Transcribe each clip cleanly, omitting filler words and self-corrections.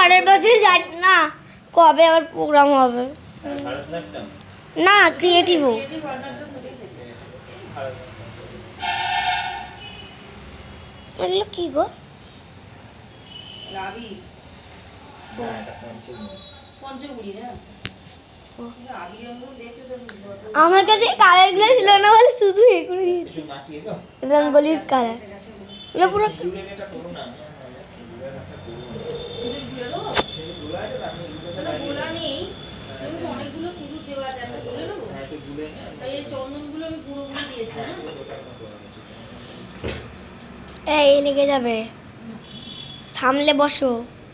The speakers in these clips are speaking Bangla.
পরের বছর যাই না, কবে আবার প্রোগ্রাম হবে? না, ক্রিয়েটিভ এগুলো কি গো? আমার কাছে কালার গুলো ছিল না বলে শুধু এ করে দিয়েছি, রঙ্গোলির কালার এগুলো পুরো। এই লেগে যাবে, সামলে বসো।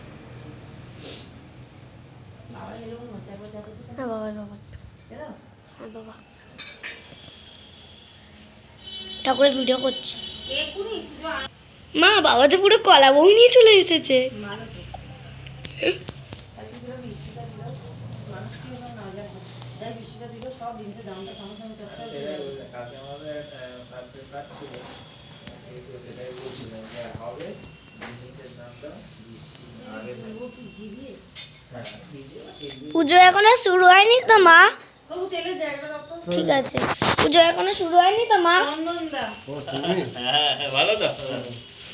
হ্যাঁ বাবা, বাবা, হ্যাঁ বাবা, ঠাকুরের ভিডিও করছি। মা, বাবা তো পুরো কলা বউ নিয়ে চলে এসেছে। পুজো এখনো শুরু হয়নি তো মা? ঠিক আছে, পুজো এখনো শুরু হয়নি তো মা? ভালো তো।